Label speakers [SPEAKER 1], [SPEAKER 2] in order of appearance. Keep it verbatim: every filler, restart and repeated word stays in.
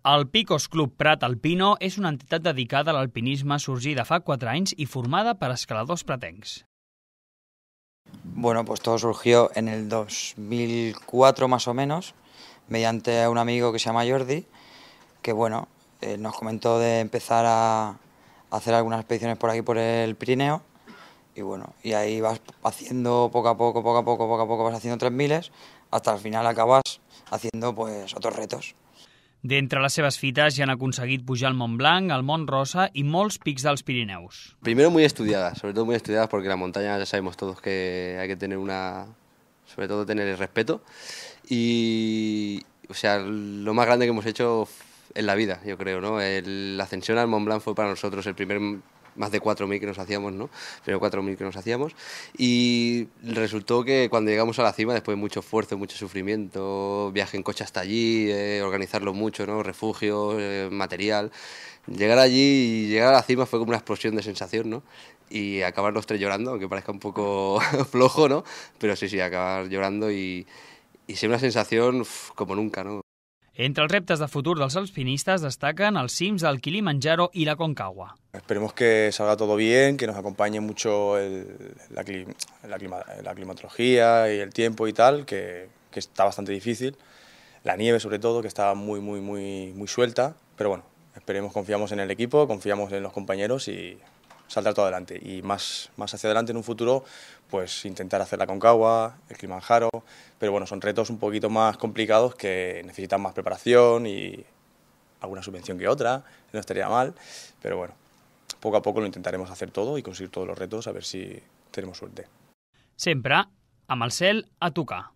[SPEAKER 1] El Picos Club Prat Alpino és una entitat dedicada a l'alpinisme sorgida fa quatre anys i formada per escaladors pratencs.
[SPEAKER 2] Bueno, pues todo surgió en el dos mil cuatro más o menos, mediante un amigo que se llama Jordi, que bueno, eh, nos comentó de empezar a hacer algunas expediciones por aquí por el Pirineo, y bueno, y ahí vas haciendo poco a poco, poco a poco, poco a poco vas haciendo tres miles, hasta al final acabas haciendo pues otros retos.
[SPEAKER 1] D'entre les seves fites ja han aconseguit pujar al Mont Blanc, al Mont Rosa i molts pics dels Pirineus.
[SPEAKER 3] Primero muy estudiadas, sobre todo muy estudiadas porque la montaña ya sabemos todos que hay que tener una, sobre todo tener el respeto y, o sea, lo más grande que hemos hecho en la vida, yo creo, ¿no? El, la ascensión al Mont Blanc fue para nosotros el primer más de cuatro mil que nos hacíamos, ¿no? Pero cuatro mil que nos hacíamos y resultó que cuando llegamos a la cima, después de mucho esfuerzo, mucho sufrimiento, viaje en coche hasta allí, eh, organizarlo mucho, ¿no? Refugio, eh, material, llegar allí y llegar a la cima fue como una explosión de sensación, ¿no? Y acabar los tres llorando, aunque parezca un poco flojo, ¿no? Pero sí, sí, acabar llorando y, y ser una sensación uf, como nunca, ¿no?
[SPEAKER 1] Entre els reptes de futur dels alpinistes destaquen els cims del Kilimanjaro i la Concagua.
[SPEAKER 4] Esperemos que salga todo bien, que nos acompañe mucho el, la, clim, la, clima, la climatología y el tiempo y tal, que, que está bastante difícil. La nieve sobre todo, que está muy, muy, muy, muy suelta, pero bueno, esperemos, confiamos en el equipo, confiamos en los compañeros y saldrá todo adelante. Y más, más hacia adelante en un futuro, pues intentar hacer la Concagua, el Kilimanjaro, pero bueno, son retos un poquito más complicados que necesitan más preparación y alguna subvención que otra, no estaría mal, pero bueno, poco a poco lo intentaremos hacer todo y conseguir todos los retos, a ver si tenemos suerte.
[SPEAKER 1] Sempre amb el cel a tocar.